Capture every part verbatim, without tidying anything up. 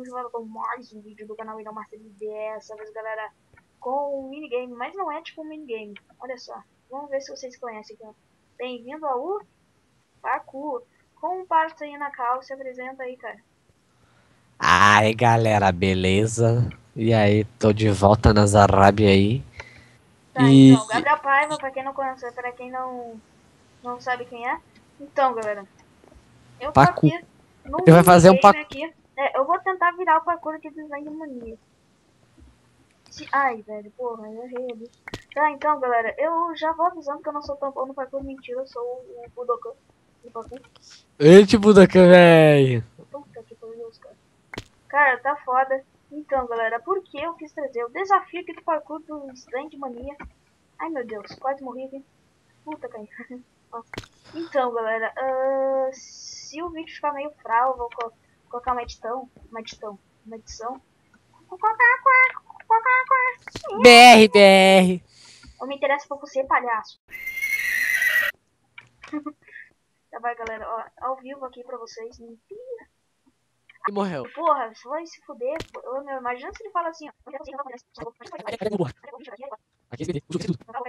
de volta com mais um vídeo do canal Indomaster. Dessa vez, galera, com um minigame, mas não é tipo um minigame. Olha só, vamos ver se vocês conhecem aqui, ó. Bem-vindo ao Parkour. Com um parto aí na cal, se apresenta aí, cara. Ai, galera, beleza? E aí, tô de volta nas Arábia aí. Tá, E então, Gabriel Paiva, pra quem não conhece, pra quem não, não sabe quem é. Então, galera, eu tô Pacu. aqui no Ele vai fazer um minigame pacu. aqui. É, eu vou tentar virar o parkour aqui do Slime Mania. Se... Ai, velho, porra, eu errei ali. Tá, então, galera, eu já vou avisando que eu não sou tão bom no parkour. Mentira, eu sou o Budokan do parkour. Ei, tipo da velho. Puta que pariu, cara. Cara, tá foda. Então, galera, por que eu quis trazer o desafio aqui do parkour do Slime Mania? Ai, meu Deus, quase morri aqui. Puta, cara. Então, galera, uh, se o vídeo ficar meio fraco, eu vou co colocar uma edição, uma edição, uma edição. B R, B R. Eu me interesso por você, palhaço. Tá, vai, galera, ó, ao vivo aqui pra vocês. Mentira. E morreu. Porra, vai se fuder. Eu, meu, imagina se ele fala assim, ó. Aqui, S B T. O jogo tudo.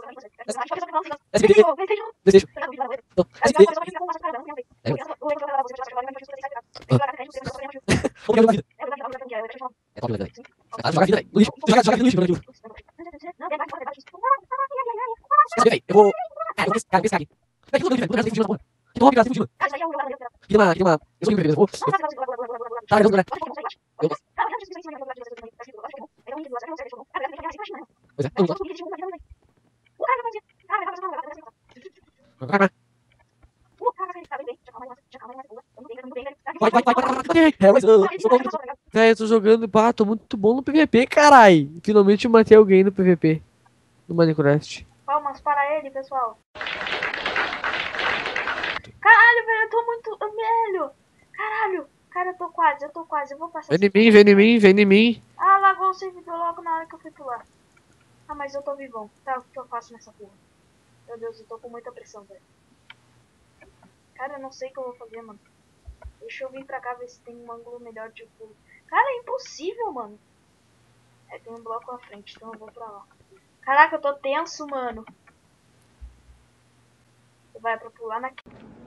É top, galera. Ah, joga a vida, no lixo. Joga, joga a vida no lixo, meu amigo. Eu vou... Cara, eu vou cara, pescar aqui. Vai, que louco, velho. Tem uma porra. Que louco, cara, tem uma. Aqui tem uma, aqui tem uma... Eu sou um bebê, eu vou... Tá, eu vou... Eu vou... Pois é, eu não gosto. Vai, vai, vai, vai, vai, é, mas eu, é, eu tô jogando, pá, tô muito bom no P V P, carai. Finalmente eu matei alguém no P V P, no Minecraft. Palmas para ele, pessoal. Caralho, velho, eu tô muito velho. Caralho, cara, eu tô quase, eu tô quase, eu vou passar. Vem em mim, vem em mim, vem em mim. Ah, lagou o servidor logo na hora que eu fui pular. Ah, mas eu tô vivão. Tá, o que eu faço nessa porra? Meu Deus, eu tô com muita pressão, velho. Cara, eu não sei o que eu vou fazer, mano. Deixa eu vir pra cá ver se tem um ângulo melhor de pulo. Cara, é impossível, mano. É, tem um bloco à frente, então eu vou pra lá. Caraca, eu tô tenso, mano. Vai pra pular na...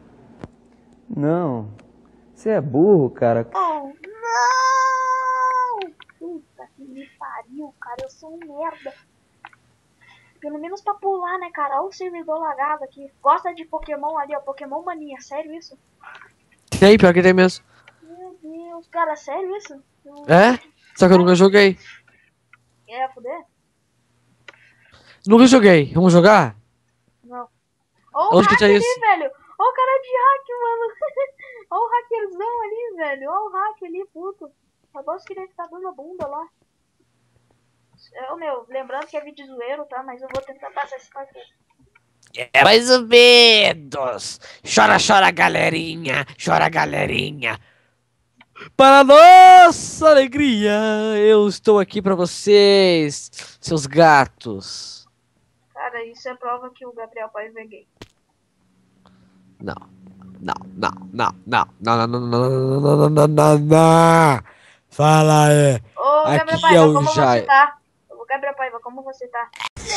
Não, você é burro, cara. Oh, não! Puta que me pariu, cara. Eu sou um merda. Pelo menos pra pular, né, cara? Olha o servidor lagado aqui. Gosta de Pokémon ali, ó. Pokémon Mania. Sério isso? Tem, pior que tem mesmo. Meu Deus, cara. Sério isso? Eu... É? Só que eu nunca joguei. É, fuder? Nunca joguei. Vamos jogar? Não. Olha o Onde que hack tinha ali, isso? velho. Olha o cara de hack, mano. Olha o hackerzão ali, velho. Olha o hack ali, puto. Eu gosto que ele tá dando a bunda lá. Eu, meu, lembrando que é vídeo zoeiro, tá? Mas eu vou tentar passar esse parkour. É mais ou menos. Chora, chora, galerinha. Chora, galerinha. Para nossa alegria, eu estou aqui pra vocês, seus gatos. Cara, isso é prova que o Gabriel Paiva é gay. Não, não, não, não, não, não, não, não, não, não, não, não, não. Fala aí. Ô, Gabriel Aqui é Paiva, o como Jai. você tá? Ô, Gabriel Paiva, como você tá?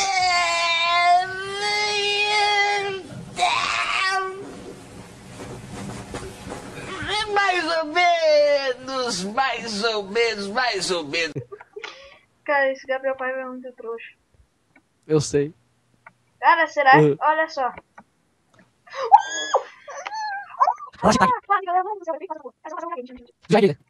Mais ou menos, mais ou menos, mais ou menos. Cara, esse Gabriel Paiva é muito trouxa. Eu sei. Cara, será? Uhum. Olha só. Relaxa, tá. Já liga.